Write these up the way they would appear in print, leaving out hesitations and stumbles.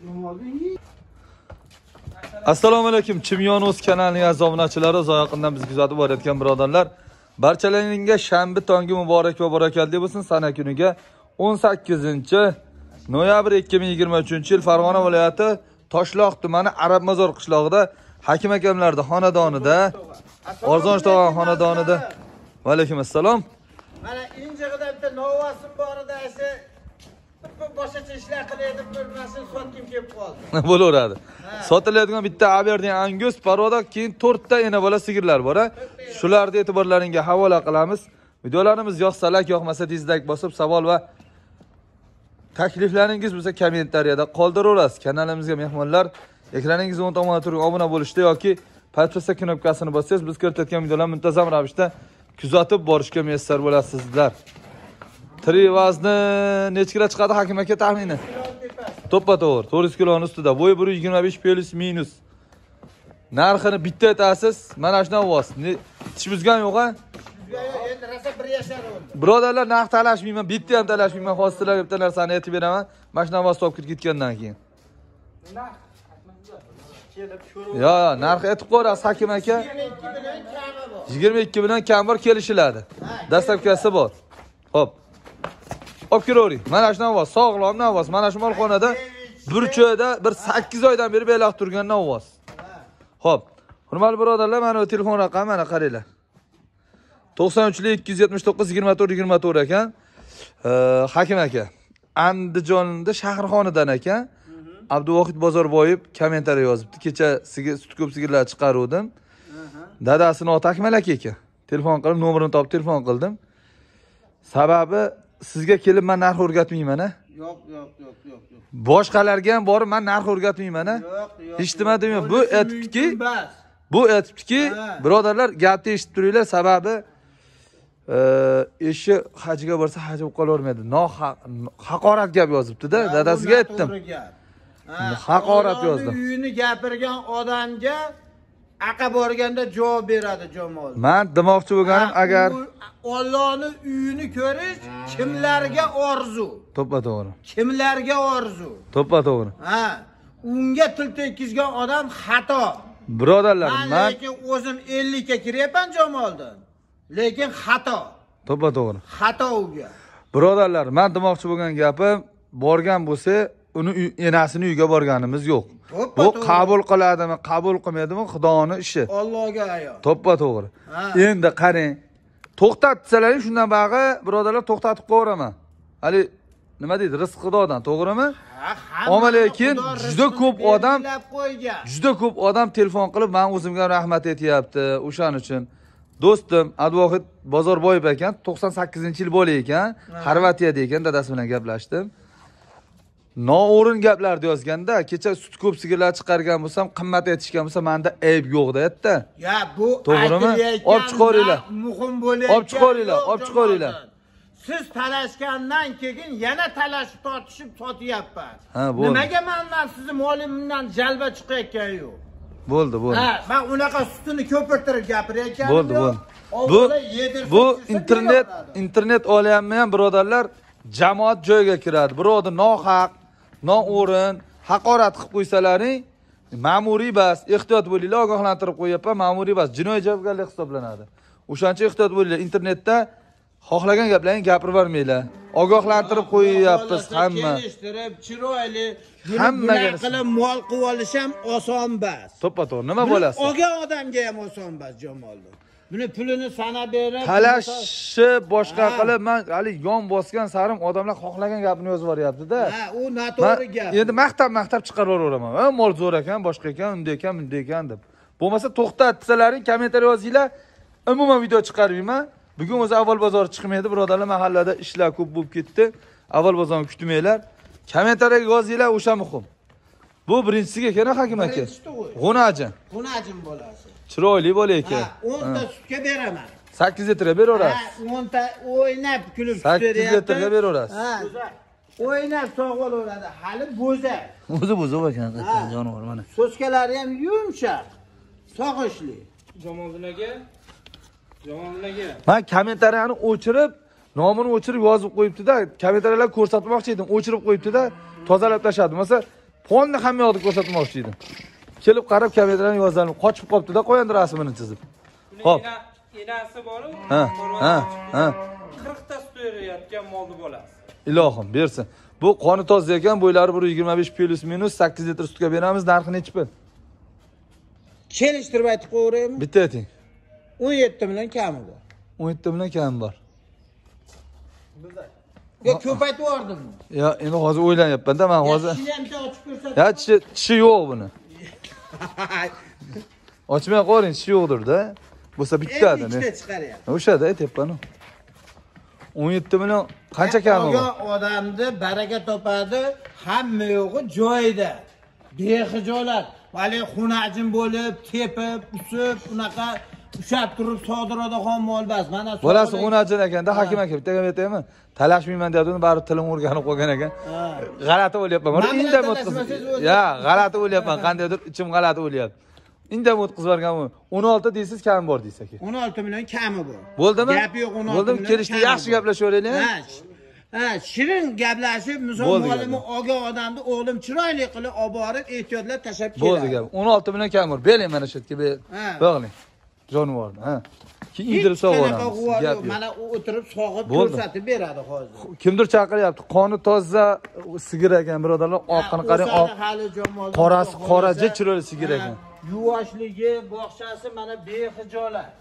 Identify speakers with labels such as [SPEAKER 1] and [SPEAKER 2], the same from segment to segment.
[SPEAKER 1] Assalomu alaykum. Chimyon.uz kanalining aziz obunachilari, uzoq yaqindan bizni kuzatib borayotgan birodarlar, barchalaringizga shanba tongi muborak va barakatli bo'lsin. Sana kuniga 18-noyabr 2023-yil Farg'ona viloyati Toshloq tumani Arabmazor qishlog'ida Hakim akamlarda xonadonida, Arzonch tog'am xonadonida. Va alaykum assalom.
[SPEAKER 2] Mana injig'ida bitta novasim bor edi, esa boshqacha ishlar qilaydim, bir narsani sotkim kelib qoldi.
[SPEAKER 1] Bo'laveradi. Sotiladigan bitta Aberdeen Angus paroda, keyin 4 ta ena bola sigirlar bor. Shularni e'tiborlaringizga havola qilamiz. Videolarimiz yoqsa like, yoqmasa dislike bosib, savol va takliflaringiz bo'lsa kommentariyada qoldiraverasiz. Kanalimizga mehmonlar ekraningiz o'ng tomonida turgan obuna bo'lishda yoki podpisa knopkasini bossangiz biz ko'rsatgan videolarni muntazam ravishda kuzatib borishga muyassar bo'lasizlar. Trivazni necha kilo chiqadi Hakim aka taxmini? To'ppa-to'g'ri 400 kiloni ustida, bo'yi 125 plus minus. Narxini bitta aytasiz, mana shundan voz. Tish buzgan yo'q-a?
[SPEAKER 2] Endi rosa bir yashar bo'ldi.
[SPEAKER 1] Birodarlar, narx talashmayman, bitta ham talashmayman, hozir sizlarga bitta narsani aytib beraman. Mana shundan voz topib ketgandan keyin. Yo, narx aytib qo'yasiz Hakim aka. 22 bilan kam bor kelishiladi. Dastlabkasi bor. Xo'p. Olib kiravering. Mana shundan voz, sog'lomdan voz. Mana shu molxonada burchada bir 8 oydan beri belaq turgandan voz. Xo'p. Hurmatli birodarlar, mana bu telefon raqami mana qaranglar. 93-279-24-24 ekan. Hakim aka. Andijonda Shahrixonidan ekan. Abduvohid Bozorboyev kommentariy yozibdi. Kecha sizga sut ko'p sigirlar chiqaruvdim. Dadasini oti Akmal aka ekan. Telefon qilib, nomerini topib telefon qildim. Sababi sizga kelib men narx o'rgatmayman-a?
[SPEAKER 2] Yo'q.
[SPEAKER 1] Boshqalarga ham borib men narx o'rgatmayman-a?
[SPEAKER 2] Yo'q.
[SPEAKER 1] Eshitmadimmi? Bu aytibdiki, birodarlar, gapni eshitib turinglar, sababi eshi hajiga borsa haji bo'lib qolavermaydi. Haqorat gap yozibdi-da, dadasiga aytdim. Haqorat yozdim.
[SPEAKER 2] Uyini gapirgan odamga aqa borganda javob beradi Jamol.
[SPEAKER 1] Men demoqchi bo'lganim, agar
[SPEAKER 2] Allohning uyini ko'rish kimlarga orzu?
[SPEAKER 1] To'ppa-to'g'ri.
[SPEAKER 2] Kimlarga orzu?
[SPEAKER 1] To'ppa-to'g'ri.
[SPEAKER 2] Unga til tekkizgan odam xato.
[SPEAKER 1] Birodarlar, men
[SPEAKER 2] lekin o'zim 50 ga kiryapman Jamoldan. Lekin xato.
[SPEAKER 1] To'ppa-to'g'ri.
[SPEAKER 2] Xato uga.
[SPEAKER 1] Birodarlar, men demoqchi bo'lgan gapim, borgan bo'lsa, uni enasini uyga borganimiz yo'q. Bu qabul qiladimi, qabul qilmaydimi, Xudoning ishi.
[SPEAKER 2] Allohga ayon.
[SPEAKER 1] To'ppa-to'g'ri. Endi qarang, to'xtatsalaring shundan bag'i birodarlar to'xtatib qo'yaraman. Hali nima deydi, rizq Xudodan, to'g'rimi? Ammo lekin juda ko'p odam telefon qilib men o'zimga rahmat aytyapti. O'shaning uchun do'stim Abduvohid Bozorboyev ekan, 98-yil bola ekan, Xorvatiyada ekan, dadasi bilan gaplashdim. Noo'rin gaplarni yozganda, kecha sut ko'p sigirlar chiqargan bo'lsam, qimmat aytishgan bo'lsa, menda ayb yo'q deyapti.
[SPEAKER 2] Ya bu
[SPEAKER 1] to'g'rimi? Olib chiqaringlar.
[SPEAKER 2] Muhim bo'layotgan.
[SPEAKER 1] Olib chiqaringlar.
[SPEAKER 2] Siz talashgandan keyin yana talashib tortishib sotyapman.
[SPEAKER 1] Nimaga
[SPEAKER 2] mendan sizni molimdan jalba chiqayotgan yo'q?
[SPEAKER 1] Bo'ldi.
[SPEAKER 2] Men unaqa sutini ko'pirtirib gapirayotganim
[SPEAKER 1] Bo'ldi. Bu internet olayapmi ham birodarlar, jamoat joyiga kiradi. Birodar nohaq, noo'rin, haqorat qilib qo'ysalaring, ma'muriy bas, ehtiyot bo'linglar, ogohlantirib qo'yapman, ma'muriy bas, jinoiy javobgarlik hisoblanadi. O'shancha ehtiyot bo'linglar. Internetda xohlagan gaplarni gapirib bermanglar. Ogohlantirib qo'yapmiz hamma.
[SPEAKER 2] Kelishtirib, chiroyli,
[SPEAKER 1] hammaga
[SPEAKER 2] qilib mol qilib olish ham oson bas.
[SPEAKER 1] To'ppa-to'g'ri, nima bo'lasiz?
[SPEAKER 2] Olgan odamga ham oson bas Jamolda. Buni pulini sanab berib,
[SPEAKER 1] talashni boshqa qilib, men hali yon bosgan sarim odamlar xohlagan gapini yozib yuboryapti-da.
[SPEAKER 2] U noto'g'ri gap.
[SPEAKER 1] Endi maqtab chiqaraveraman. Mol zo'r ekan, boshqa ekan, unday ekan deb. Bo'lmasa to'xtatsalaring, kommentariy yozinglar. Umuman video chiqarmayman. Bugun o'zi avval bozor chiqmaydi, birodarlar, mahallada ishlar ko'p bo'lib ketdi. Avval bozorni kutmanglar. Kommentariyaga yozinglar, o'sha muhim. Bu birinchisiga ekan Hakim aka. G'unajin
[SPEAKER 2] bo'lasi.
[SPEAKER 1] Chiroyli bola ekan.
[SPEAKER 2] 10 ta sutga beraman.
[SPEAKER 1] 8 litrga beraverasiz.
[SPEAKER 2] 10 ta o'ynab kulib sut
[SPEAKER 1] 8 litrga beraverasiz.
[SPEAKER 2] O'ynab sog'olaveradi. Hali bo'zak.
[SPEAKER 1] O'zi bo'zak ekan, jonivor mana.
[SPEAKER 2] So'skalari ham yumshoq, sog'ishli.
[SPEAKER 3] Jamolillaga.
[SPEAKER 1] Men kommentariyani o'chirib, nomini o'chirib yozib qo'yibdi-da, kommentariyalar ko'rsatmoqchi edim, o'chirib qo'yibdi-da, tozalab tashladim. Bo'lsa Qonni hamma yoqda ko'rsatmoqchi edim. Kelib qarab kommentlarni yozardim. Qochib qolibdi-da, qo'yandi rasmini chizib. Xo'p.
[SPEAKER 3] Enasi bor-ku.
[SPEAKER 1] Ha.
[SPEAKER 3] 40 ta sut berayotgan molni bo'lasiz.
[SPEAKER 1] Ilohim bersin. Bu qoni toza ekan, bo'ylari 125 plus minus 8 litr sutga beramiz. Narxi nechi pul?
[SPEAKER 2] Kelishtirib aytib qo'yaymi?
[SPEAKER 1] Bitta ayting.
[SPEAKER 2] 17 million kami bor.
[SPEAKER 1] 17 million kam bor.
[SPEAKER 2] Yo, ko'p aytib yordimmi?
[SPEAKER 1] Ya, endi hozir o'ylanyapman-da, men hozir.
[SPEAKER 2] Tishini ham bitta ochib ko'rsat.
[SPEAKER 1] Ya, tishi yo'q buni. Ochmay qo'ying, tishi yo'qdir-da. Bo'lsa bittadi, ne?
[SPEAKER 2] Ikkita chiqaryapti.
[SPEAKER 1] O'shada aytyapman-ku. 17 million qancha kami bor?
[SPEAKER 2] Odamni baraka topadi, hamma yo'g'i joyida. Bexijolat. Vali xunajin bo'lib, tepib, usib, unaqa ushab turib sodirodaxon mol bas. Mana
[SPEAKER 1] Bolasi xunajin ekanda, Hakim aka bittaga aytaymi? Talashmayman deyapti, bari tilim o'rganib qo'ygan ekan. G'alati o'ylayapman. Mana indamay o'tkazib. Ya, g'alati o'ylayapman, qandaydir ichim g'alati o'ylayapti. Indamay o'tkazib yuborgan bu. 16 deysiz, kam bor deysiz aka.
[SPEAKER 2] 16 million kami bor.
[SPEAKER 1] Bo'ldimi?
[SPEAKER 2] Gap yo'q, 16
[SPEAKER 1] Bo'ldimi? Kelishdi, yaxshi gaplashaveraylik.
[SPEAKER 2] Ha, shirin gaplashib, misol molimni olgan odamni o'g'lim chiroyli qilib olib borib, ehtiyotlab tashab keladi.
[SPEAKER 1] Bo'ldi gap. 16 million kam bor. Bering mana shu yerga bog'ling. Jonivorni, ha. Keyin indirib sog'oramiz.
[SPEAKER 2] Mana u o'tirib sog'ib ko'rsatib beradi hozir.
[SPEAKER 1] Kimdir chaqiryapti. Qoni toza sigir ekan, birodarlar. Oqini qarang, oq. Qorasi qoraja chiroyli sigir ekan.
[SPEAKER 2] Yuvoshligi, bog'chasi mana bexijolat.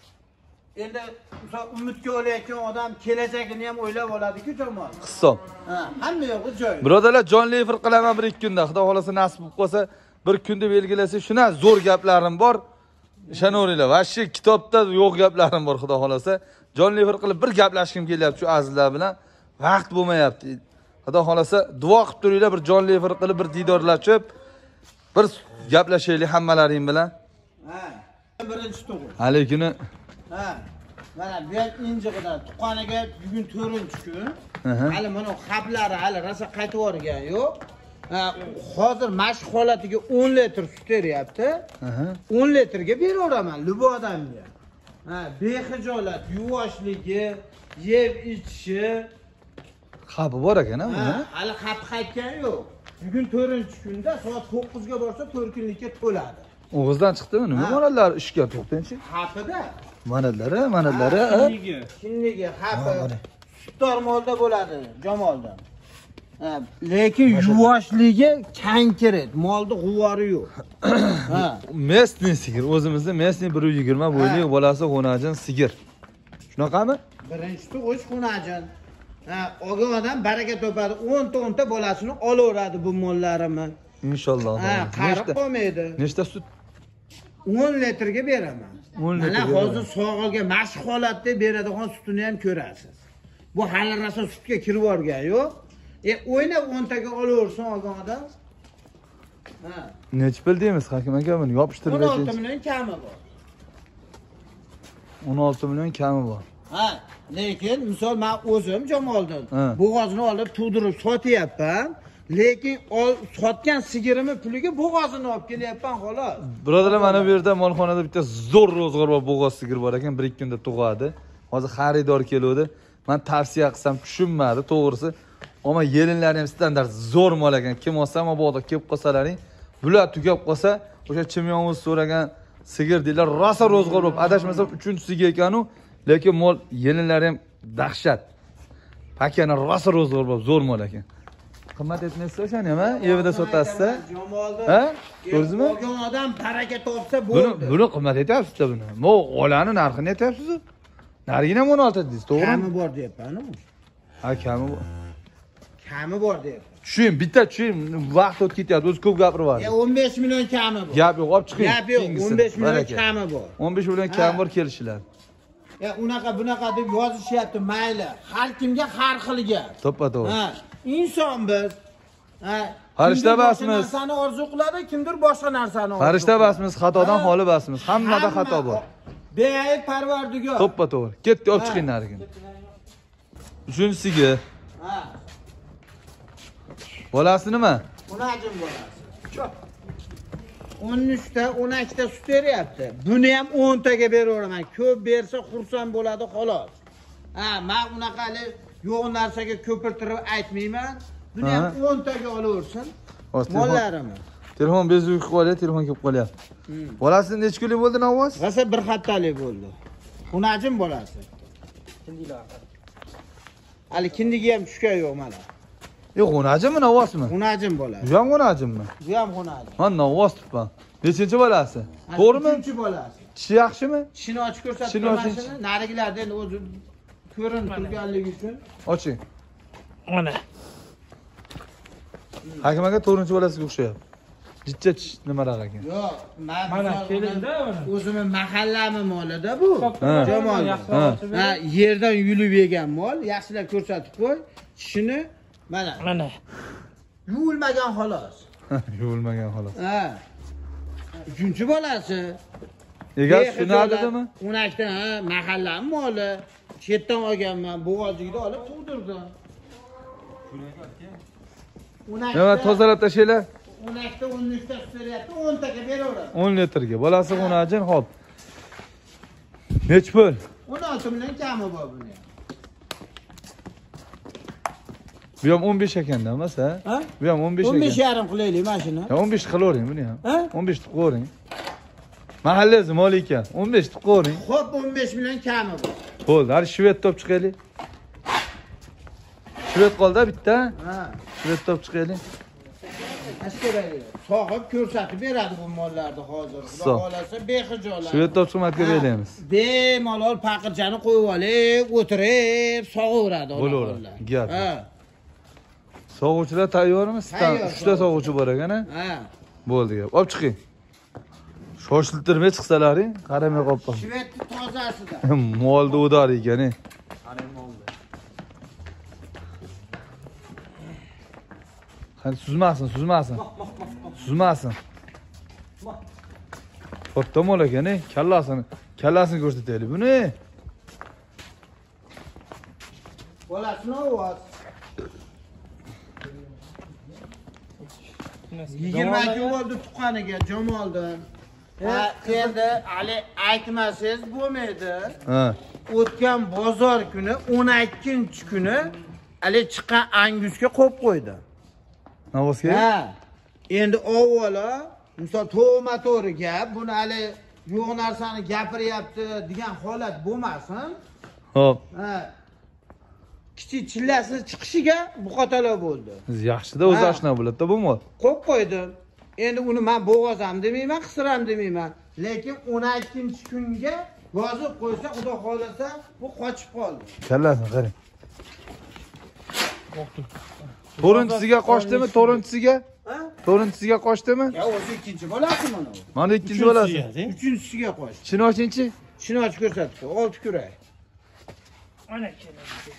[SPEAKER 2] Endi misol umidga olayotgan odam kelajagini ham o'ylab oladi-ku jamoat.
[SPEAKER 1] Hisob.
[SPEAKER 2] Ha, hamma yo'g'i joy.
[SPEAKER 1] Birodarlar, jonli efir qilaman 1-2 kunda. Xudo xolasa nasib bo'lib qolsa, bir kunda belgilasa, shuna zo'r gaplarim bor. Ishonaveringlar, vashi kitobda yo'q gaplarim bor, xudo xolasa. Jonli efir qilib bir gaplashkim kelyapti shu azizlar bilan. Vaqt bo'lmayapti. Xudo xolasa, duo qilib turinglar, bir jonli efir qilib, bir diydorlashib, bir gaplashaylik hammalaring bilan.
[SPEAKER 2] Ha. Birinchi tug'um.
[SPEAKER 1] Hali kuni
[SPEAKER 2] Ha. Mana bu ham injiqdan tuqqaniga bugun 4-kun. Hali mana xablari hali rosa qaytib o'rgan yo'q. Ha, hozir mashq holatiga 10 litr sut beryapti. 10 litrga beraveraman lubo odamga. Ha, bexijolat, yuvoshligi, yeb ichishi
[SPEAKER 1] xabi bor ekan-a buni.
[SPEAKER 2] Hali xabi qaytgan yo'q. Bugun 4-kunda soat 9 ga borsa 4 kunlikka to'ladi.
[SPEAKER 1] O'g'izdan chiqdimi? Nima moralar ishga to'xtanchi?
[SPEAKER 2] Xapida.
[SPEAKER 1] Manalari.
[SPEAKER 2] Kinligi, xapi. Sutdor molda bo'ladi, jamolda. Lekin yuvoshligi kankiret, molda g'uvori yo'q. Ha.
[SPEAKER 1] Mesni sigir, o'zimizda mesni 120 bo'ylik bolasi xonajin sigir. Shunaqami?
[SPEAKER 2] Birinchi tug'ish xonajin. Ha, olgan odam baraka topadi. 10 ta bolasini olaveradi bu mollarimni.
[SPEAKER 1] Inshaalloh.
[SPEAKER 2] Ha, qarib qolmaydi.
[SPEAKER 1] Nechta sut?
[SPEAKER 2] 10 litrga beraman.
[SPEAKER 1] 10
[SPEAKER 2] Mana hozir sog'ilga mashq holatda beradigan sutini ham ko'rasiz. Bu hali rosa sutga kirib borgan yo'q. O'ynab 10 taga olaversin olgan odam. Ha.
[SPEAKER 1] Nech pul deymiz Hakim aka buni yopishtirib
[SPEAKER 2] 16 million kami bor.
[SPEAKER 1] 16 million kami bor.
[SPEAKER 2] Ha, lekin misol men o'zim Jamoldan bo'g'ozni olib tug'dirib sotyapman. Lekin sotgan sigirimni puliga bo'g'ozini olib kelyapman xolos.
[SPEAKER 1] Birodarlar, mana bu yerda molxonada bitta zo'r ro'zg'or bor, bo'g'oz sigir bor ekan, 1-2 kunda tug'adi. Hozir xaridor keluvdi. Men tavsiya qilsam tushunmadi, to'g'risi. Ammo yelinlari ham standart zo'r mol ekan. Kim olsa ham boqda kelib qolsalaring, bular tugab qolsa, o'sha chimyonimiz so'ragan sigir deylar, rosa ro'zg'or bo'lib, adashmasam 3-sigir ekan u, lekin mol yelinlari ham dahshat. Pakana rosa ro'zg'or bo'lib, zo'r mol ekan. Qimmat etmaysiz o'shani ham, evida sotasizda. Ha? Ko'rdingizmi?
[SPEAKER 2] Olgan odam baraka topsa bo'ldi.
[SPEAKER 1] Buni qimmat etyapsiz-da buni. Mo olani narxini aytyapsiz. Narigina 16 deysiz, to'g'rimi?
[SPEAKER 2] Kami bor deyapman-ku.
[SPEAKER 1] Ha, kami bor.
[SPEAKER 2] Kami bor deyapman.
[SPEAKER 1] Tushing, bitta tushing, vaqt o'tib ketyapti, o'zi ko'p gapiryapti.
[SPEAKER 2] 15 million kami bor.
[SPEAKER 1] Gap yo'q, olib chiqing.
[SPEAKER 2] Gap yo'q, 15 million kami bor.
[SPEAKER 1] 15 million kami bor, kelishinglar.
[SPEAKER 2] Bunaqa deb yozishyapti, mayli. Har kimga har xilga.
[SPEAKER 1] To'ppa-to'g'ri.
[SPEAKER 2] Ha, inson biz. Ha,
[SPEAKER 1] farishta basmiz.
[SPEAKER 2] Narsani orzu qiladi, kimdir boshqa narsani orzu.
[SPEAKER 1] Farishta basmiz, xatodan xoli basmiz. Hammada xato bor.
[SPEAKER 2] Beayb Parvardigor.
[SPEAKER 1] To'ppa-to'g'ri. Ketdi, olib chiqing narigini. Uchinchisiga.
[SPEAKER 2] Ha.
[SPEAKER 1] Bolasi nima?
[SPEAKER 2] Xonajin bolasi. 13 ta, 12 ta sut beryapti. Buni ham 10 taga beraveraman. Ko'p bersa xursand bo'ladi xolos. Ha, men unaqa yo'q narsaga ko'pirtirib aytmayman. Buni ham 10 taga olaversin.
[SPEAKER 1] Hozir
[SPEAKER 2] mollarimni.
[SPEAKER 1] telefon bezuvik qilib qo'yadi, telefon kelib qolyapti. Bolasi necha kunlik bo'ldi Navoz?
[SPEAKER 2] Rosa bir haftalik bo'ldi. Xunajim bolasi. Hali kindiga ham tushgan yo'q mana.
[SPEAKER 1] Yo'q, xunajimmi Navozmi?
[SPEAKER 2] Xunajim bolasi.
[SPEAKER 1] Bu ham xunajimmi?
[SPEAKER 2] Bu ham xunajim.
[SPEAKER 1] Ha, Navoz turibman. Nechinchi bolasi? To'g'rimi?
[SPEAKER 2] 3-bolasi.
[SPEAKER 1] Tishi yaxshimi?
[SPEAKER 2] Tishini ochib ko'rsatib
[SPEAKER 1] Tishini oching.
[SPEAKER 2] turmashini, narigilarda endi o'zi ko'rinib turganligi uchun.
[SPEAKER 1] Oching.
[SPEAKER 3] Mana.
[SPEAKER 1] Hakim aka 4-bolasiga o'xshayapti. Jichcha tish nimalar ekan?
[SPEAKER 2] Yo'q,
[SPEAKER 3] Mana kelinda mana.
[SPEAKER 2] o'zimni mahallami molida bu. Jamol.
[SPEAKER 1] Ha.
[SPEAKER 2] Ha, yerdan yulib yegan mol, yaxshilab ko'rsatib qo'y. Tishini mana
[SPEAKER 3] Mana.
[SPEAKER 2] yuvilmagan xolos.
[SPEAKER 1] Yuvilmagan xolos.
[SPEAKER 2] Ha. 3-bolasi.
[SPEAKER 1] Egar tushunadimi?
[SPEAKER 2] Unakdan ha, mahallami moli. Chetdan olganman, bo'g'ozligida olib tug'dirdim.
[SPEAKER 1] Nima tozalab tashlaylar?
[SPEAKER 2] Unakda 13 ta beryapti, 10 taga beraveradi.
[SPEAKER 1] 10 litrga. Bolasi xunajin, hop. Nech pul?
[SPEAKER 2] 16 million kami bor buni.
[SPEAKER 1] Bu ham 15 ekanda, emas ha?
[SPEAKER 2] Ha?
[SPEAKER 1] Bu ham 15 ekan.
[SPEAKER 2] 15 yarim qilaylik mana shuni.
[SPEAKER 1] Ya 15 qilavering buni ham.
[SPEAKER 2] Ha?
[SPEAKER 1] 15 deb qo'ying. Mahallangiz moli ekan. 15 deb qo'ying.
[SPEAKER 2] Xo'p, 15 million kami bor.
[SPEAKER 1] Bo'ldi, hali shved top chiqaylik. Shved qoldi bitta.
[SPEAKER 2] Ha.
[SPEAKER 1] Shved top chiqaylik.
[SPEAKER 2] Askaraga sog'ib ko'rsatib beradi bu mollarni hozir. Xudo
[SPEAKER 1] Sog'.
[SPEAKER 2] xolasa behijolat.
[SPEAKER 1] Shved top xizmatga beramiz.
[SPEAKER 2] Bemalol paqirchani qo'yib olib, o'tirib, sog'averadi.
[SPEAKER 1] Bo'laveradi. Gap.
[SPEAKER 2] Ha.
[SPEAKER 1] Sog'uvchilar tayyormi? Sizdan
[SPEAKER 2] Tayyor,
[SPEAKER 1] 3 ta sog'uvchi bor ekan, ha?
[SPEAKER 2] Ha.
[SPEAKER 1] Bo'ldi gap. Olib chiqing. Shoshiltirmay chiqsalaring, qaramay qolibman.
[SPEAKER 2] Shvedni tozasida.
[SPEAKER 1] Molda o'dar ekan, e. Qani suzmasin, suzmasin. Suzmasin. Katta mol ekan, e. Kallasini ko'rsataylik buni.
[SPEAKER 2] Bolasini ovoz. 20 kun bo'ldi tuqqaniga Jamoldan. Ha, endi hali aytmasangiz bo'lmaydi.
[SPEAKER 1] Ha.
[SPEAKER 2] O'tgan bozor kuni 12-kuni hali chiqqan angusga qo'yib qo'ydi.
[SPEAKER 1] Navozga?
[SPEAKER 2] Ha. Endi avvalo, misol to'g'ri gap, buni hali yo'q narsani gapiryapti degan holat bo'lmasin.
[SPEAKER 1] Hop.
[SPEAKER 2] Ha. Kichik chillasi chiqishiga bu qatolar bo'ldi.
[SPEAKER 1] Siz yaxshida o'zi
[SPEAKER 2] Ha.
[SPEAKER 1] oshna bo'ladi-da bu mol.
[SPEAKER 2] Qo'yib qo'ydim. Endi uni men bo'g'ozam demayman, qisiram demayman. Lekin 12-kunga yozib qo'ysa, xudo xolasa, bu qochib qoldi.
[SPEAKER 1] Kallasini qarang. To'rtinchisiga qochdimi? To'rtinchisiga?
[SPEAKER 2] Ha?
[SPEAKER 1] To'rtinchisiga qochdimi?
[SPEAKER 2] Ya o'zi ikkinchi bolasi mana bu.
[SPEAKER 1] Mana ikkinchi bolasi.
[SPEAKER 2] Uchinchisiga qo'sh.
[SPEAKER 1] Chini ochingchi?
[SPEAKER 2] Shuni ochib ko'rsatib qo'y, 6 kurak.
[SPEAKER 3] Mana kelin.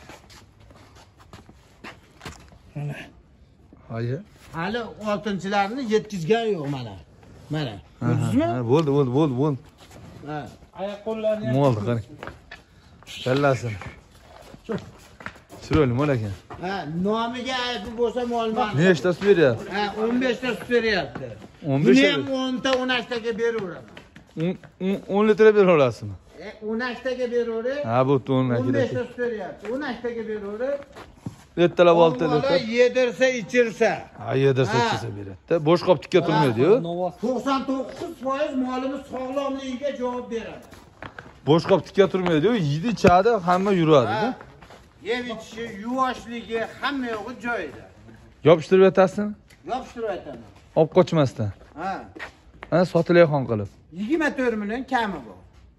[SPEAKER 1] Hayi.
[SPEAKER 2] Hali 6-chilarni yetkizgan yo'q mana. Mana. Ko'rdingizmi?
[SPEAKER 1] Ha, bo'ldi.
[SPEAKER 2] Ha.
[SPEAKER 3] Oyoq qo'llarini ham.
[SPEAKER 1] Moldi qarang. Kallasini. Chiroyli mol ekan.
[SPEAKER 2] Ha, nomiga aybi bo'lsa molman.
[SPEAKER 1] Nechtasi beryapti?
[SPEAKER 2] Ha, 15 ta sut beryapti.
[SPEAKER 1] 15
[SPEAKER 2] Buni
[SPEAKER 1] ta
[SPEAKER 2] ham 10 ta 12 taga beraveraman.
[SPEAKER 1] 10 litr bera olasizmi?
[SPEAKER 2] 12 taga beravering.
[SPEAKER 1] Ha, bu 10
[SPEAKER 2] 15
[SPEAKER 1] kerak.
[SPEAKER 2] ta sut beryapti. 12 taga beravering.
[SPEAKER 1] Ertalab 6
[SPEAKER 2] Bola
[SPEAKER 1] litr.
[SPEAKER 2] yedirsa, ichirsa.
[SPEAKER 1] Ha, yedirsa ichsa beradi. Bo'sh qop tikka turmaydi-yu.
[SPEAKER 2] 99% molimiz sog'lomligiga javob beradi.
[SPEAKER 1] Bo'sh qop tikka turmaydi-yu. Yeydi, ichadi, hamma yuradi-da.
[SPEAKER 2] Ha. Yeb ichishi, yuvoshligi hamma yo'g'i joyida.
[SPEAKER 1] Yopishtirib yotasizmi?
[SPEAKER 2] Yopishtirib aytaman.
[SPEAKER 1] Olib qochmasdan.
[SPEAKER 2] Ha.
[SPEAKER 1] Ha, sotilayxon qilib.
[SPEAKER 2] 24 million kami bor.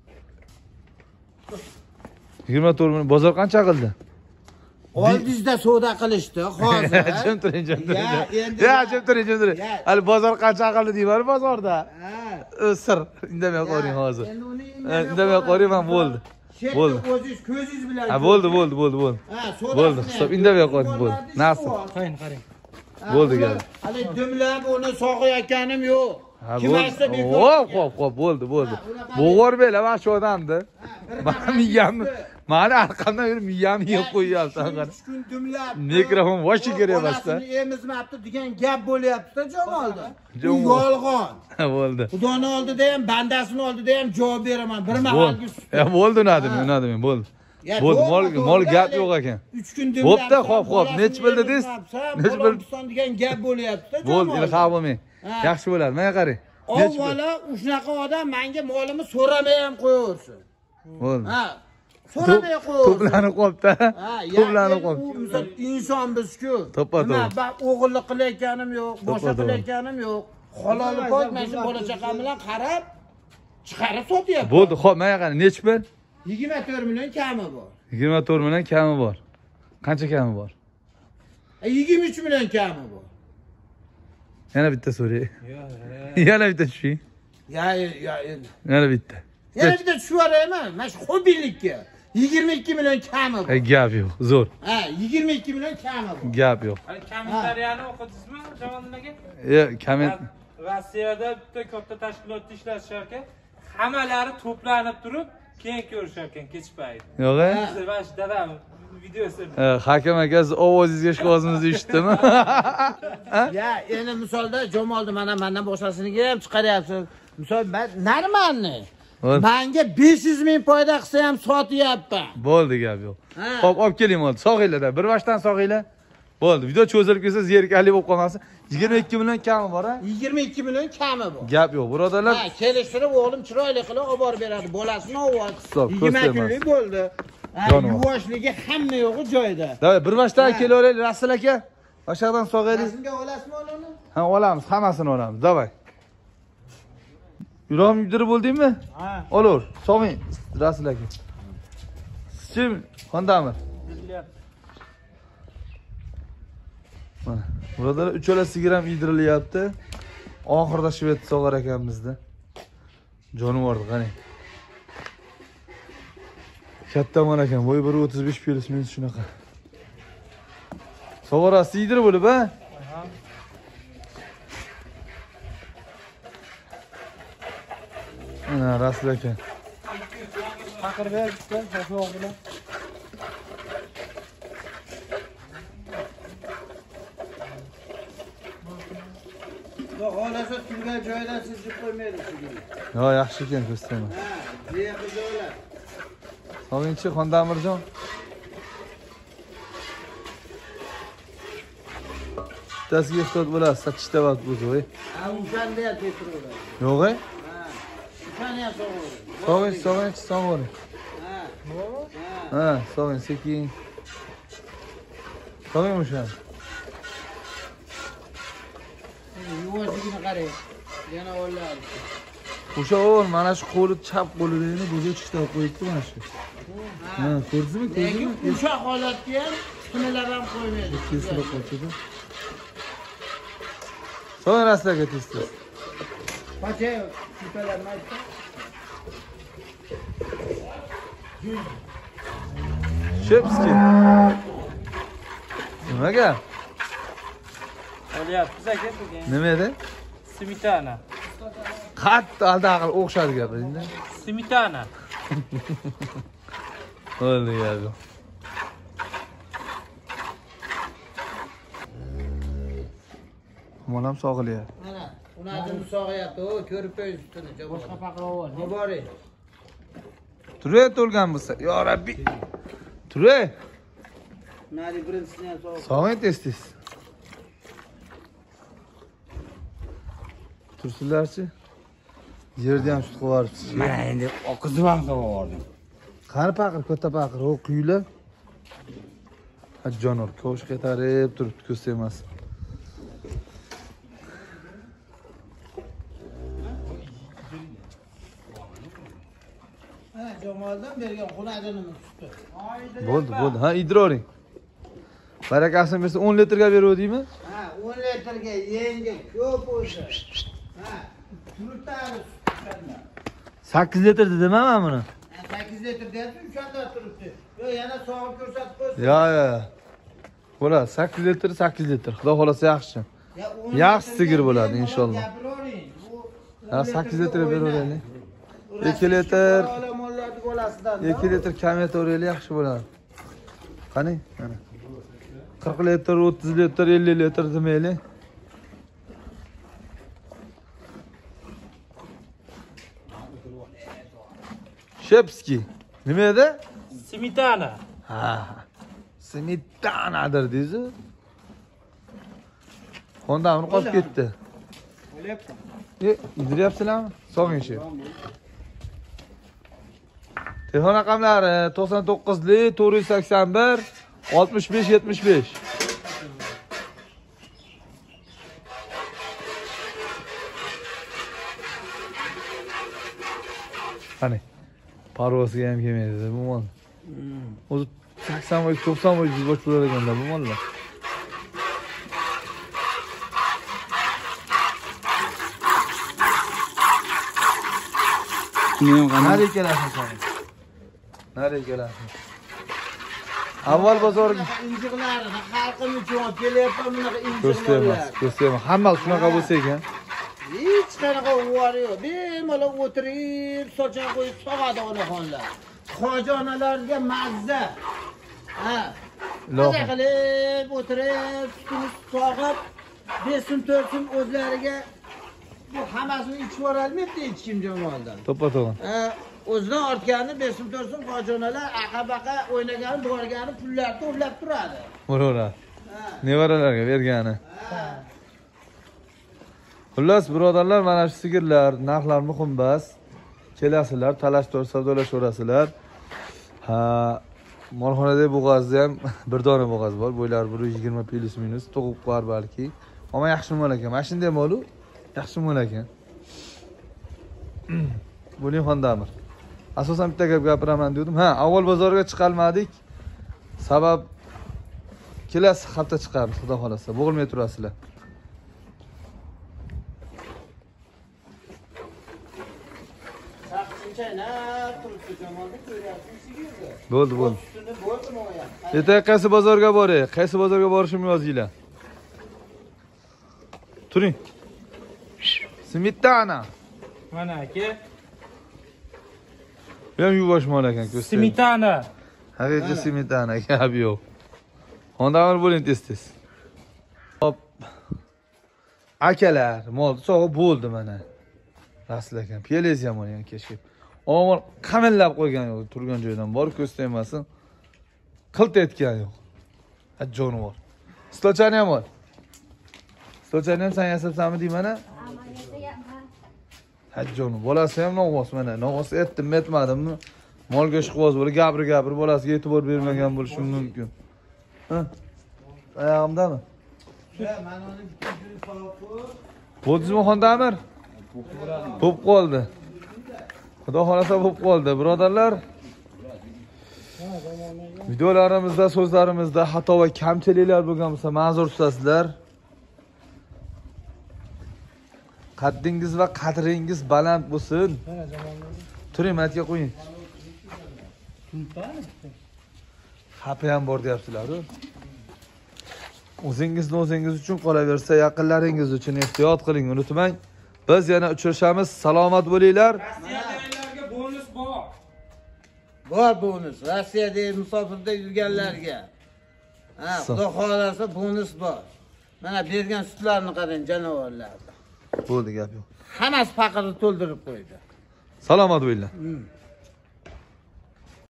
[SPEAKER 1] 24 million bozor qancha qildi?
[SPEAKER 2] Oldingizda savdo qilishdi, hozir.
[SPEAKER 1] Jim turing.
[SPEAKER 2] Ya, endi.
[SPEAKER 1] Ya, jim turing.
[SPEAKER 2] Ya.
[SPEAKER 1] Hali bozor qancha qildi deyman bozorda.
[SPEAKER 2] Ha.
[SPEAKER 1] Sir, indamay qo'ring hozir.
[SPEAKER 2] Endi uni
[SPEAKER 1] Indamay qo'ring, men bo'ldi. Bo'ldi.
[SPEAKER 2] O'zingiz ko'zingiz bilan.
[SPEAKER 1] Ha, bo'ldi.
[SPEAKER 2] Ha, savdo.
[SPEAKER 1] Bo'ldi, hisob indamay qo'ring, bo'ldi. Nasib.
[SPEAKER 3] qarang.
[SPEAKER 1] Bo'ldi gap.
[SPEAKER 2] Hali dimlab uni sog'ayotganim yo'q.
[SPEAKER 1] Ha,
[SPEAKER 2] Kim
[SPEAKER 1] bo'ldi.
[SPEAKER 2] aytsa bekor.
[SPEAKER 1] Hop, bo'ldi. Bo'g'or bela mana shu odamni. Mana miyamni, mana arqamdan yurib miyamni yeb qo'yyapti.
[SPEAKER 2] 3 kun dimlab.
[SPEAKER 1] Mikrofon voshi kerak emas-da.
[SPEAKER 2] Bolasini emizmabdi degan gap bo'lyapti-da Jamolda. Bu
[SPEAKER 1] Jamol.
[SPEAKER 2] yolg'on.
[SPEAKER 1] Bo'ldi.
[SPEAKER 2] Xudoni oldida ham, bandasini oldida ham javob beraman. Bir mahalga
[SPEAKER 1] Bo'ldi, unadim, bo'ldi.
[SPEAKER 2] Ya
[SPEAKER 1] Bo'ldi,
[SPEAKER 2] to'g'ri,
[SPEAKER 1] mol
[SPEAKER 2] to'g'ri,
[SPEAKER 1] gap
[SPEAKER 2] hali
[SPEAKER 1] yo'q ekan.
[SPEAKER 2] 3 kun
[SPEAKER 1] Bo'pti, xo'p, nech bo'ldi
[SPEAKER 2] deysiz?
[SPEAKER 1] deysiz?
[SPEAKER 2] Nech bo'ldi degan gap bo'lyapti-da.
[SPEAKER 1] Bo'ldi, ilha bo'lmang.
[SPEAKER 2] Ha.
[SPEAKER 1] Yaxshi bo'ladi. Mana qarang.
[SPEAKER 2] Avvalo shunaqa odam menga molimni so'ramay ham qo'yaversin.
[SPEAKER 1] Bo'ldi.
[SPEAKER 2] Ha. So'ramay qo'yaversin.
[SPEAKER 1] To'planib qolibdi.
[SPEAKER 2] Ha,
[SPEAKER 1] To'planib
[SPEAKER 2] u
[SPEAKER 1] qolibdi.
[SPEAKER 2] misol inson biz-ku.
[SPEAKER 1] To'ppa-to'g'ri.
[SPEAKER 2] Nima, bak o'g'illik qilayotganim yo'q, boshqa
[SPEAKER 1] To'ppa-to'g'ri.
[SPEAKER 2] qilayotganim yo'q. Halol pok men shu bola chaqam bilan qarab chiqarib sotyapman.
[SPEAKER 1] Bo'ldi, xo'p, mana qarang. Nech pul?
[SPEAKER 2] 24 million kami bor.
[SPEAKER 1] 24 million kami bor. Qancha kami bor?
[SPEAKER 2] 23 million kami bor.
[SPEAKER 1] Yana bitta so'ray. Yana bitta tushing.
[SPEAKER 2] Ya,
[SPEAKER 1] Yana bitta.
[SPEAKER 2] yana bitta tushib yuborayman. Mana shu xobbilikka 22 million kami bor.
[SPEAKER 1] Gap yo'q, zo'r.
[SPEAKER 2] Ha, 22 million kami bor.
[SPEAKER 1] Gap yo'q.
[SPEAKER 3] Kommentariyani o'qidingizmi Jamoliddin aka?
[SPEAKER 1] Komment.
[SPEAKER 3] Rossiyada bitta katta tashkilotda ishlatishar ekan. Hammalari to'planib turib, keyin ko'rishar ekan kech payt.
[SPEAKER 1] Yo'q-a?
[SPEAKER 3] Mana shu dadam videosi.
[SPEAKER 1] Hakim aka siz ovozingizga shu ovozimizni eshitdimi?
[SPEAKER 2] Ya, endi misolda Jamolni mana mendan boshqasiniga ham chiqaryapsiz. Misol ben normalni. Menga 500 ming foyda qilsa ham sotyapman.
[SPEAKER 1] Bo'ldi, gap yo'q.
[SPEAKER 2] Ha.
[SPEAKER 1] Xo'p, olib keling bo'ldi. Sog'inglar-da, bir vashdan sog'inglar. Bo'ldi, video cho'zilib ketsa zerikali bo'lib qolmasin. 22 million kami bor, ha?
[SPEAKER 2] 22 million kami bor.
[SPEAKER 1] Gap yo'q, birodarlar.
[SPEAKER 2] Ha, kelishtirib o'g'lim chiroyli qilib olib borib beradi. Bolasini olib.
[SPEAKER 1] Stop,
[SPEAKER 2] 20
[SPEAKER 1] ko'rsatmas.
[SPEAKER 2] kunlik bo'ldi. Ha,
[SPEAKER 1] Jonivor.
[SPEAKER 2] yuvoshligi hamma yo'g'i joyida.
[SPEAKER 1] Davay, bir vashdan kelaveraylik, Rasul aka. Boshqadan sog'aylik.
[SPEAKER 2] Rasmga olasizmi uni?
[SPEAKER 1] Ha, olamiz, hammasini olamiz. Davay. Yurog'im yudirib bo'ldingmi?
[SPEAKER 2] Ha.
[SPEAKER 1] Olaver, sog'ing, Rasul aka. Kim? Xondamir. Mana, birodarlar, uchalasiga ham yedirilyapti. Oxirida shved sog'ar ekanmizda. Jonivordi, qarang. Kattaman ekan, bo'yi 1.35 plus-minus shunaqa. Sog'arasi yedirib bo'lib, ha? Mana Rasul aka.
[SPEAKER 3] Faqir ber, sho'x bilan.
[SPEAKER 2] Yo, olasa turgan joydan sizni qo'ymaydi sizga.
[SPEAKER 1] Yo, yaxshi ekan, ko'rsataman.
[SPEAKER 2] Ha, buyoqqa joylar.
[SPEAKER 1] Sog'inchi Xondamirjon. Bittasiga ehtiyot bo'lasiz, 8 ta vaqt bo'ldi, voy.
[SPEAKER 2] Ha, o'shanda ham tetiradi.
[SPEAKER 1] Yo'q-a?
[SPEAKER 2] Ha. O'shani ham sog'adi.
[SPEAKER 1] Sog'ing.
[SPEAKER 2] Ha.
[SPEAKER 1] Ha, sog'ing, sekin. Sog'ing o'shan.
[SPEAKER 2] Yuvashligini qarang. Yana o'ladi.
[SPEAKER 1] O'sha o'g'il mana shu qo'li chap qo'lini bo'ga chiqtirib qo'yibdi mana shu. Ha, ko'rdingizmi?
[SPEAKER 2] Lekin o'sha holatga ham tunalar ham qo'ymaydi.
[SPEAKER 1] Kestirib qo'ydi. So'ng Raslaga tez-tez.
[SPEAKER 2] Pacha tepalarni aytdi.
[SPEAKER 1] Shepski. Nimaga?
[SPEAKER 3] Olyapmiz aka sizga.
[SPEAKER 1] Nima edi?
[SPEAKER 3] Smetana.
[SPEAKER 1] Qattiq aldaqil o'xshadi gapiringda.
[SPEAKER 3] Smetana.
[SPEAKER 1] Bo'ldi gapi. Molam sog'ilyapti.
[SPEAKER 2] Mana, unazini sog'ayapti. O, ko'rib qo'ying ustini. Boshqa paqirov bor. Ne boring?
[SPEAKER 1] Turay to'lgan bo'lsa, yo Rabbi. Turay.
[SPEAKER 2] Mari birinchisini ham sog'ib.
[SPEAKER 1] Sog'ing tez-tez. Tursinlarchi. Yerda ham sut qo'yaribsiz.
[SPEAKER 4] Mana endi oqizib ham sog'ordim.
[SPEAKER 1] Qani paqir, katta paqir, o quylar. Hajjonor ko'sh qaytarib turibdi, ko'rsa emas.
[SPEAKER 2] Ha, Jamoldan bergan xunajini tutdi.
[SPEAKER 1] Bo'ldi. Ha, idroring. Barakasini bersa 10 litrga beruvdingmi?
[SPEAKER 2] Ha, 10 litrga yengil ko'p o'sha. Ha, turibdi.
[SPEAKER 1] 8 litr dedim men buni.
[SPEAKER 2] 8 litr deyapti, o'shanda turibdi. Yo, yana sog'ib ko'rsatib qo'ysin.
[SPEAKER 1] Yo. Bo'ladi, 8 litr, 8 litr. Xudo xolasa yaxshi. Yaxshi sigir bo'ladi inshaalloh. Ha, 8 litr beraveraylik. 2 litr. 2 litr kam etaveraylik, yaxshi bo'ladi. Qani? Mana. 40 litr, 30 litr, 50 litr demaylik. Shepski. Nima edi?
[SPEAKER 3] Smetana.
[SPEAKER 1] Ha. Smetanadir deysiz. Xondamir qolib ketdi.
[SPEAKER 2] O'lyapman.
[SPEAKER 1] Yediryapsizlarmi? Sog'ing shu. Telefon raqamlari 99lik 481 65 75. Qani. Parvosiga ham kelmaydi bu mol. O'zi 80 va 90 va 100 bo'lar ekanda bu mollar. Nereye kelasın sen? Nereye kelasın? Avval bozor
[SPEAKER 2] Injiqlarini xalqim uchun olib kelyapman bunaqa
[SPEAKER 1] göstermez,
[SPEAKER 2] injiqlarni.
[SPEAKER 1] göstermez. Hamma shunaqa bo'lsa ekan.
[SPEAKER 2] Hech qanaqa uvori yo'q. Bemalol o'tirib, sochon qo'yib sog'adi onaxonlar. Xojonalarga mazza. Ha. Maza qilib o'tirib, sutini sog'ib, 5 so'm 4 so'm o'zlariga bu hammasini ichib ololmayapti hech kim jamoadan.
[SPEAKER 1] To'ppa-to'g'ri.
[SPEAKER 2] O'zidan ortganini 5 so'm 4 so'm xojonalar aqa-baqa o'ynagani, borgani pullarni to'plab turadi.
[SPEAKER 1] Bo'laveradi. Nevaralarga bergani. Xullas, birodarlar, mana shu sigirlar, narxlar muhim bas. Kelasizlar, talashtor savdolashaverasizlar. Ha, molxonada bo'g'azda ham bir dona bo'g'az bor. Bo'ylari 120 plus minus tug'ib qo'yar balki. Ammo yaxshi mol ekan. Mana shunday mol-u, yaxshi mol ekan. Buning Xondamir. Asosan bitta gap gapiraman dedim. Ha, avval bozorga chiqalmadik. Sabab kelasi hafta chiqamiz, xudo xolasa. Bo'g'ilmay turasizlar. Bo'ldi. Ertaga qaysi bozorga boray? Qaysi bozorga borishimni yozinglar. Turing. Smetana.
[SPEAKER 3] Mana aka.
[SPEAKER 1] Bu ham yuvosh mol ekan, ko'rsatdim.
[SPEAKER 3] Smetana.
[SPEAKER 1] Haqiqiy smetana gap yo'q. Xondamir bo'ling tez-tez. Hop. Akalar, mol sog'ib bo'ldi mana. Rasul ekan, piyalez yomon ekan kechki. Omon qamillab qo'ygan yo'q, turgan joydan bor, ko'z tegmasin. Qilt etgan yo'q. Jonivor. Stochani ham bor. Stochani ham sen yasabsanmi deyman-a? Hajjoni bolasi ham nog'os mana. Nog'os etdim, etmadimmi? Molga ishqiboz bo'lib, gapir bolasiga e'tibor bermagan bo'lishi mumkin. Ha? Oyog'imdami?
[SPEAKER 2] Mana uni bitta joy solib qo'y.
[SPEAKER 1] Bo'ldingizmi Xondamir? Bo'p qoldi. Xudo xolasa bo'p qoldi, birodarlar. Videolarimizda, so'zlarimizda xato va kamchiliklar bo'lgan bo'lsa, ma'zur tutasizlar. Qaddingiz va qadringiz baland bo'lsin. Turing, matga qo'ying. Xafa ham bor deyapsizlar-ku. O'zingiz uchun qolaversa, yaqinlaringiz uchun ehtiyot qiling, unutmang. Biz yana uchrashamiz. Salomat bo'linglar.
[SPEAKER 3] Rossiyadagilarga bonus bor.
[SPEAKER 2] Bor bonus. Rossiyada musofirda yurganlarga. Ha, xudo xolasa bonus bor. Mana bergan sutlarni qarang, janovorlar.
[SPEAKER 1] Bo'ldi, gap yo'q.
[SPEAKER 2] Hammasi faqirni to'ldirib qo'ydi.
[SPEAKER 1] Salomat bo'linglar.